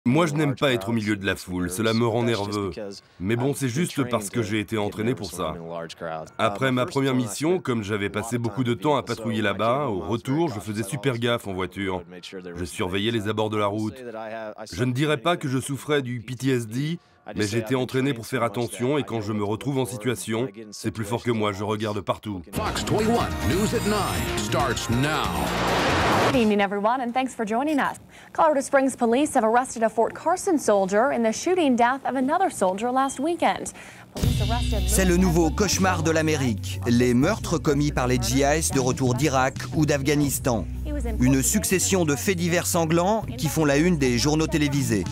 Moi, je n'aime pas être au milieu de la foule, cela me rend nerveux. Mais bon, c'est juste parce que j'ai été entraîné pour ça. Après ma première mission, comme j'avais passé beaucoup de temps à patrouiller là-bas, au retour, je faisais super gaffe en voiture. Je surveillais les abords de la route. Je ne dirais pas que je souffrais du PTSD, mais j'ai été entraîné pour faire attention et quand je me retrouve en situation, c'est plus fort que moi, je regarde partout. Fox 21 News at 9 starts now. Good evening, everyone, and thanks for joining us. Colorado Springs police have arrested a Fort Carson soldier in the shooting death of another soldier last weekend. C'est le nouveau cauchemar de l'Amérique, les meurtres commis par les GIs de retour d'Irak ou d'Afghanistan. Une succession de faits divers sanglants qui font la une des journaux télévisés.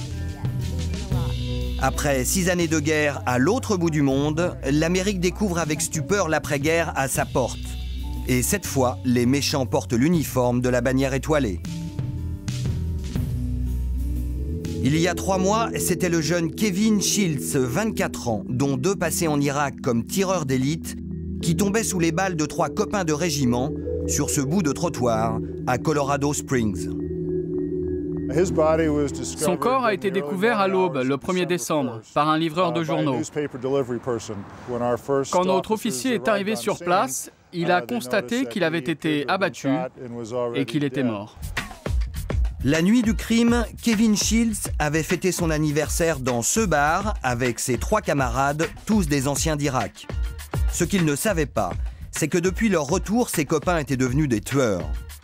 Après 6 années de guerre à l'autre bout du monde, l'Amérique découvre avec stupeur l'après-guerre à sa porte. Et cette fois, les méchants portent l'uniforme de la bannière étoilée. Il y a 3 mois, c'était le jeune Kevin Shields, 24 ans, dont 2 passés en Irak comme tireur d'élite, qui tombait sous les balles de 3 copains de régiment sur ce bout de trottoir à Colorado Springs. Son corps a été découvert à l'aube, le 1er décembre, par un livreur de journaux. Quand notre officier est arrivé sur place, il a constaté qu'il avait été abattu et qu'il était mort. La nuit du crime, Kevin Shields avait fêté son anniversaire dans ce bar avec ses 3 camarades, tous des anciens d'Irak. Ce qu'il ne savait pas, c'est que depuis leur retour, ses copains étaient devenus des tueurs.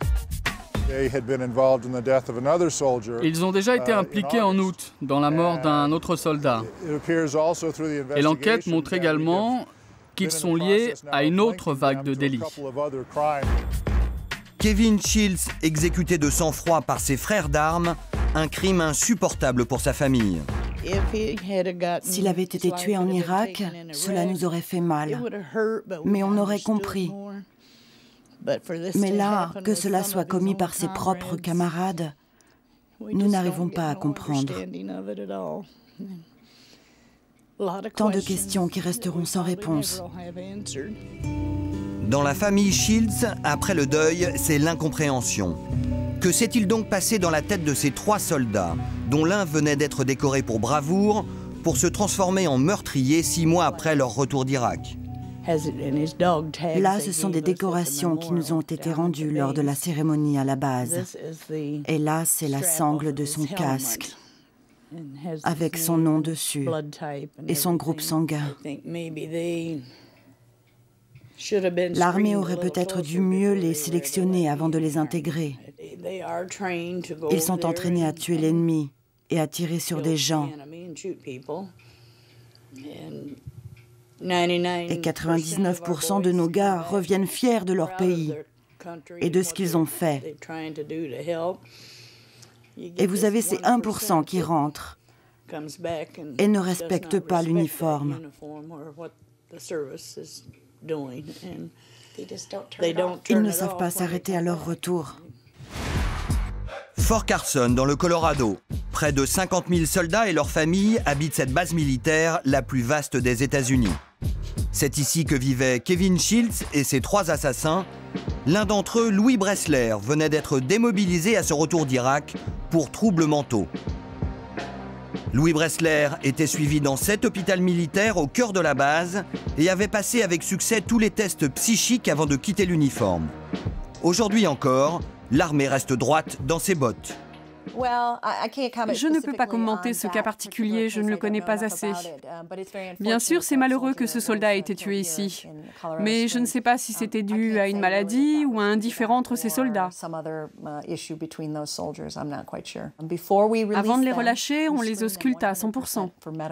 Ils ont déjà été impliqués en août dans la mort d'un autre soldat. Et l'enquête montre également qu'ils sont liés à une autre vague de délits. Kevin Shields, exécuté de sang-froid par ses frères d'armes, un crime insupportable pour sa famille. S'il avait été tué en Irak, cela nous aurait fait mal. Mais on aurait compris. Mais là, que cela soit commis par ses propres camarades, nous n'arrivons pas à comprendre. Tant de questions qui resteront sans réponse. Dans la famille Shields, après le deuil, c'est l'incompréhension. Que s'est-il donc passé dans la tête de ces 3 soldats, dont l'un venait d'être décoré pour bravoure, pour se transformer en meurtrier 6 mois après leur retour d'Irak? Là, ce sont des décorations qui nous ont été rendues lors de la cérémonie à la base. Et là, c'est la sangle de son casque, avec son nom dessus et son groupe sanguin. L'armée aurait peut-être dû mieux les sélectionner avant de les intégrer. Ils sont entraînés à tuer l'ennemi et à tirer sur des gens. Et 99% de nos gars reviennent fiers de leur pays et de ce qu'ils ont fait. Et vous avez ces 1% qui rentrent et ne respectent pas l'uniforme. Ils ne savent pas s'arrêter à leur retour. Fort Carson, dans le Colorado. Près de 50 000 soldats et leurs familles habitent cette base militaire la plus vaste des États-Unis. C'est ici que vivaient Kevin Shields et ses 3 assassins. L'un d'entre eux, Louis Bressler, venait d'être démobilisé à ce retour d'Irak pour troubles mentaux. Louis Bressler était suivi dans 7 hôpitaux militaires au cœur de la base et avait passé avec succès tous les tests psychiques avant de quitter l'uniforme. Aujourd'hui encore, l'armée reste droite dans ses bottes. Je ne peux pas commenter ce cas particulier, je ne le connais pas assez. Bien sûr, c'est malheureux que ce soldat ait été tué ici, mais je ne sais pas si c'était dû à une maladie ou à un différend entre ces soldats. Avant de les relâcher, on les ausculte à 100%.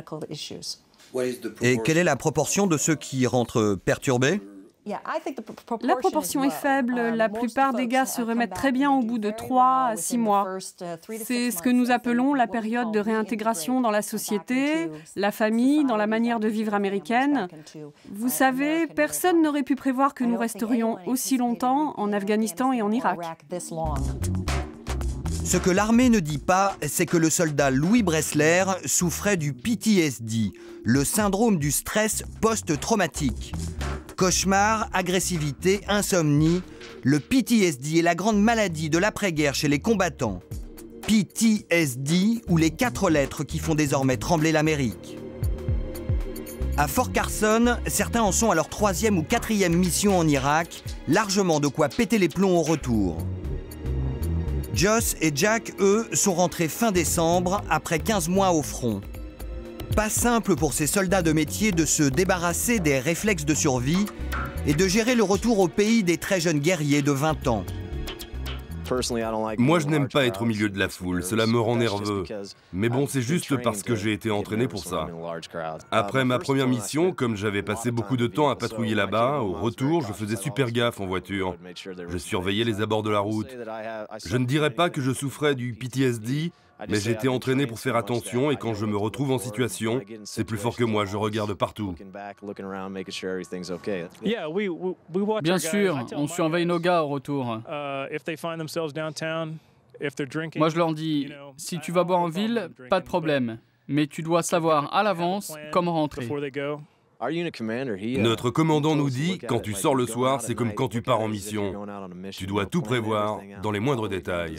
Et quelle est la proportion de ceux qui rentrent perturbés ? La proportion est faible, la plupart des gars se remettent très bien au bout de 3 à 6 mois. C'est ce que nous appelons la période de réintégration dans la société, la famille, dans la manière de vivre américaine. Vous savez, personne n'aurait pu prévoir que nous resterions aussi longtemps en Afghanistan et en Irak. Ce que l'armée ne dit pas, c'est que le soldat Louis Bressler souffrait du PTSD, le syndrome du stress post-traumatique. Cauchemars, agressivité, insomnie, le PTSD est la grande maladie de l'après-guerre chez les combattants. PTSD, ou les 4 lettres qui font désormais trembler l'Amérique. À Fort Carson, certains en sont à leur 3e ou 4e mission en Irak, largement de quoi péter les plombs au retour. Joss et Jack, eux, sont rentrés fin décembre, après 15 mois au front. Pas simple pour ces soldats de métier de se débarrasser des réflexes de survie et de gérer le retour au pays des très jeunes guerriers de 20 ans. Moi, je n'aime pas être au milieu de la foule, cela me rend nerveux. Mais bon, c'est juste parce que j'ai été entraîné pour ça. Après ma première mission, comme j'avais passé beaucoup de temps à patrouiller là-bas, au retour, je faisais super gaffe en voiture. Je surveillais les abords de la route. Je ne dirais pas que je souffrais du PTSD, mais j'ai été entraîné pour faire attention et quand je me retrouve en situation, c'est plus fort que moi, je regarde partout. Bien sûr, on surveille nos gars au retour. Moi je leur dis, si tu vas boire en ville, pas de problème, mais tu dois savoir à l'avance comment rentrer. Notre commandant nous dit, quand tu sors le soir, c'est comme quand tu pars en mission. Tu dois tout prévoir, dans les moindres détails.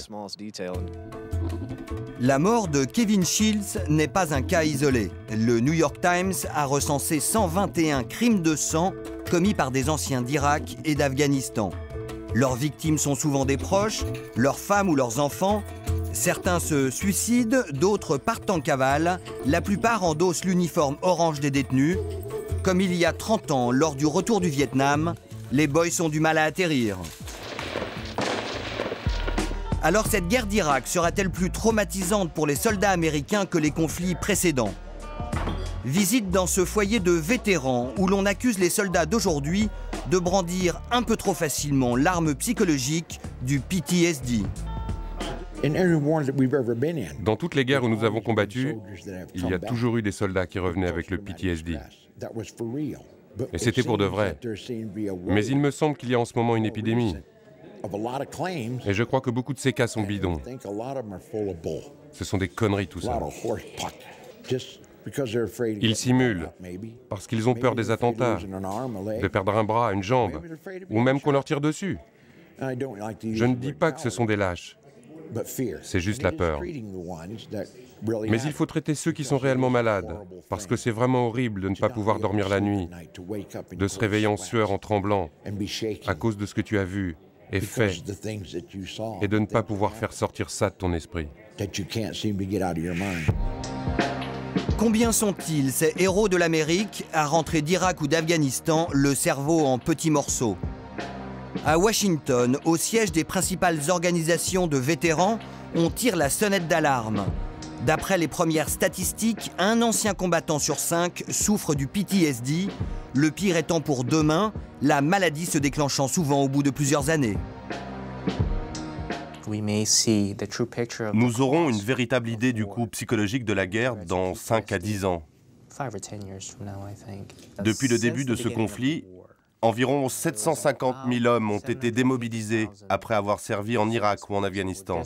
La mort de Kevin Shields n'est pas un cas isolé. Le New York Times a recensé 121 crimes de sang commis par des anciens d'Irak et d'Afghanistan. Leurs victimes sont souvent des proches, leurs femmes ou leurs enfants. Certains se suicident, d'autres partent en cavale. La plupart endossent l'uniforme orange des détenus. Comme il y a 30 ans, lors du retour du Vietnam, les boys ont du mal à atterrir. Alors cette guerre d'Irak sera-t-elle plus traumatisante pour les soldats américains que les conflits précédents? Visite dans ce foyer de vétérans où l'on accuse les soldats d'aujourd'hui de brandir un peu trop facilement l'arme psychologique du PTSD. Dans toutes les guerres où nous avons combattu, il y a toujours eu des soldats qui revenaient avec le PTSD. Et c'était pour de vrai. Mais il me semble qu'il y a en ce moment une épidémie. Et je crois que beaucoup de ces cas sont bidons. Ce sont des conneries tout ça. Ils simulent parce qu'ils ont peur des attentats, de perdre un bras, une jambe, ou même qu'on leur tire dessus. Je ne dis pas que ce sont des lâches. C'est juste la peur. Mais il faut traiter ceux qui sont réellement malades, parce que c'est vraiment horrible de ne pas pouvoir dormir la nuit, de se réveiller en sueur, en tremblant, à cause de ce que tu as vu et fait, et de ne pas pouvoir faire sortir ça de ton esprit. Combien sont-ils, ces héros de l'Amérique, à rentrer d'Irak ou d'Afghanistan, le cerveau en petits morceaux? À Washington, au siège des principales organisations de vétérans, on tire la sonnette d'alarme. D'après les premières statistiques, un ancien combattant sur 5 souffre du PTSD, le pire étant pour demain, la maladie se déclenchant souvent au bout de plusieurs années. Nous aurons une véritable idée du coût psychologique de la guerre dans 5 à 10 ans. Depuis le début de ce conflit, environ 750 000 hommes ont été démobilisés après avoir servi en Irak ou en Afghanistan.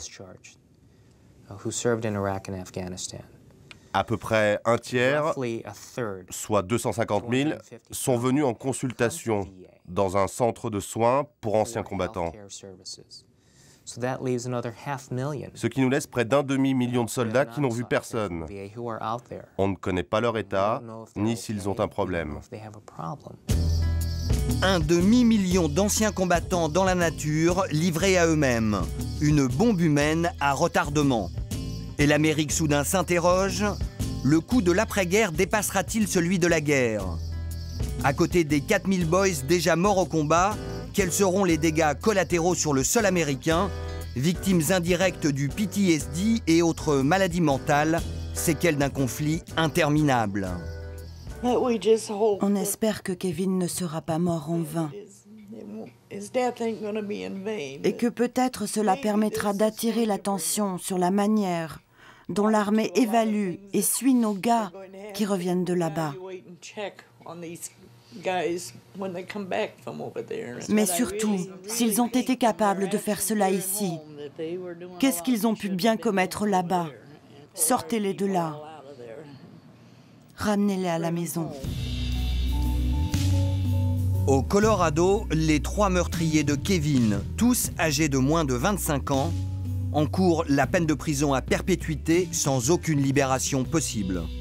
À peu près un tiers, soit 250 000, sont venus en consultation dans un centre de soins pour anciens combattants. Ce qui nous laisse près d'un demi-million de soldats qui n'ont vu personne. On ne connaît pas leur état, ni s'ils ont un problème. Un demi-million d'anciens combattants dans la nature, livrés à eux-mêmes. Une bombe humaine à retardement. Et l'Amérique soudain s'interroge, le coût de l'après-guerre dépassera-t-il celui de la guerre? À côté des 4000 boys déjà morts au combat, quels seront les dégâts collatéraux sur le sol américain, victimes indirectes du PTSD et autres maladies mentales, séquelles d'un conflit interminable? On espère que Kevin ne sera pas mort en vain et que peut-être cela permettra d'attirer l'attention sur la manière dont l'armée évalue et suit nos gars qui reviennent de là-bas. Mais surtout, s'ils ont été capables de faire cela ici, qu'est-ce qu'ils ont pu bien commettre là-bas? Sortez-les de là. Ramenez-les à la maison. Au Colorado, les 3 meurtriers de Kevin, tous âgés de moins de 25 ans, encourt la peine de prison à perpétuité sans aucune libération possible.